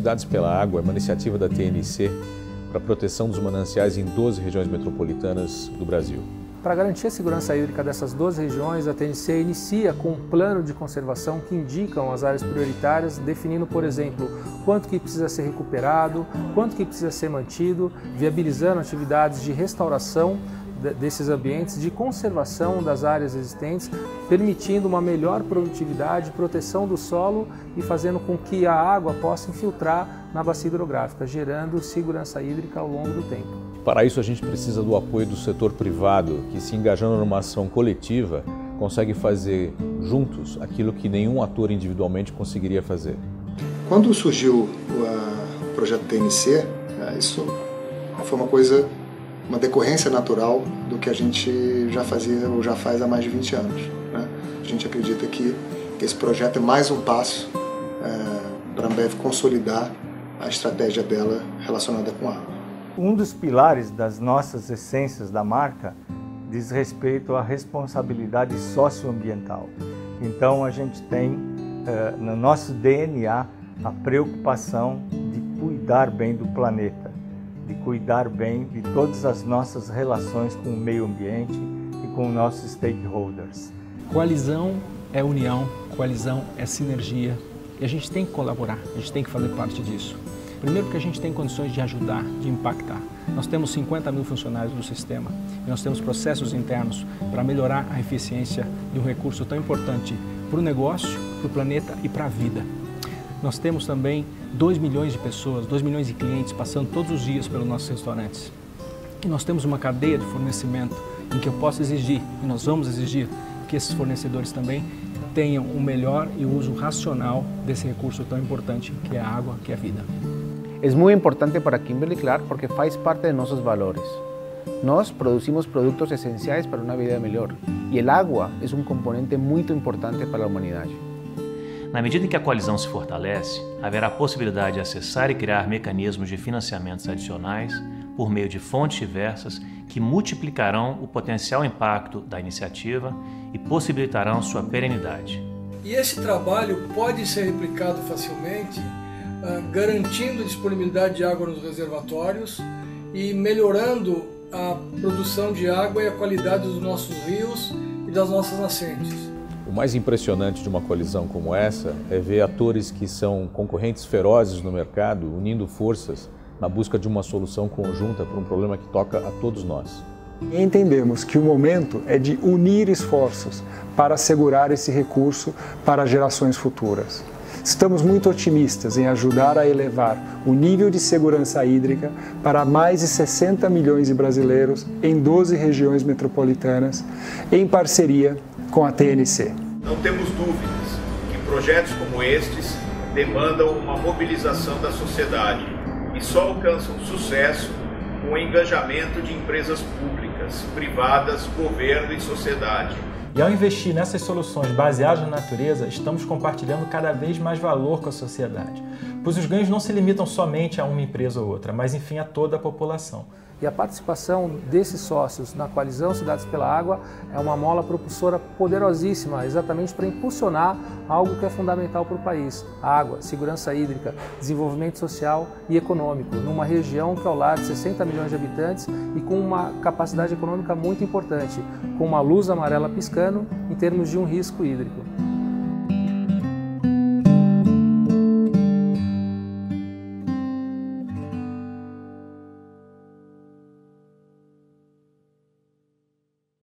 Cidades pela Água é uma iniciativa da TNC para a proteção dos mananciais em 12 regiões metropolitanas do Brasil. Para garantir a segurança hídrica dessas 12 regiões, a TNC inicia com um plano de conservação que indicam as áreas prioritárias, definindo, por exemplo, quanto que precisa ser recuperado, quanto que precisa ser mantido, viabilizando atividades de restauração desses ambientes, de conservação das áreas existentes, permitindo uma melhor produtividade, proteção do solo e fazendo com que a água possa infiltrar na bacia hidrográfica, gerando segurança hídrica ao longo do tempo. Para isso, a gente precisa do apoio do setor privado, que, se engajando numa ação coletiva, consegue fazer juntos aquilo que nenhum ator individualmente conseguiria fazer. Quando surgiu o projeto TNC, isso foi uma decorrência natural do que a gente já fazia ou já faz há mais de 20 anos. Né? A gente acredita que esse projeto é mais um passo para a Ambev consolidar a estratégia dela relacionada com a água. Um dos pilares das nossas essências da marca diz respeito à responsabilidade socioambiental. Então a gente tem no nosso DNA a preocupação de cuidar bem do planeta, de cuidar bem de todas as nossas relações com o meio ambiente e com nossos stakeholders. Coalizão é união, coalizão é sinergia e a gente tem que colaborar, a gente tem que fazer parte disso. Primeiro porque a gente tem condições de ajudar, de impactar. Nós temos 50 mil funcionários do sistema e nós temos processos internos para melhorar a eficiência de um recurso tão importante para o negócio, para o planeta e para a vida. Nós temos também 2 milhões de pessoas, 2 milhões de clientes passando todos os dias pelos nossos restaurantes. E nós temos uma cadeia de fornecimento em que eu posso exigir, e nós vamos exigir, que esses fornecedores também tenham o melhor e o uso racional desse recurso tão importante que é a água, que é a vida. É muito importante para Kimberly-Clark porque faz parte de nossos valores. Nós produzimos produtos essenciais para uma vida melhor e a água é um componente muito importante para a humanidade. Na medida em que a coalizão se fortalece, haverá a possibilidade de acessar e criar mecanismos de financiamentos adicionais por meio de fontes diversas que multiplicarão o potencial impacto da iniciativa e possibilitarão sua perenidade. E esse trabalho pode ser replicado facilmente, garantindo a disponibilidade de água nos reservatórios e melhorando a produção de água e a qualidade dos nossos rios e das nossas nascentes. O mais impressionante de uma coalizão como essa é ver atores que são concorrentes ferozes no mercado unindo forças na busca de uma solução conjunta para um problema que toca a todos nós. Entendemos que o momento é de unir esforços para assegurar esse recurso para gerações futuras. Estamos muito otimistas em ajudar a elevar o nível de segurança hídrica para mais de 60 milhões de brasileiros em 12 regiões metropolitanas, em parceria com a TNC. Não temos dúvidas que projetos como estes demandam uma mobilização da sociedade e só alcançam sucesso com o engajamento de empresas públicas, privadas, governo e sociedade. E ao investir nessas soluções baseadas na natureza, estamos compartilhando cada vez mais valor com a sociedade, pois os ganhos não se limitam somente a uma empresa ou outra, mas enfim a toda a população. E a participação desses sócios na coalizão Cidades pela Água é uma mola propulsora poderosíssima, exatamente para impulsionar algo que é fundamental para o país: água, segurança hídrica, desenvolvimento social e econômico, numa região que é ao lado de 60 milhões de habitantes e com uma capacidade econômica muito importante, com uma luz amarela piscando em termos de um risco hídrico.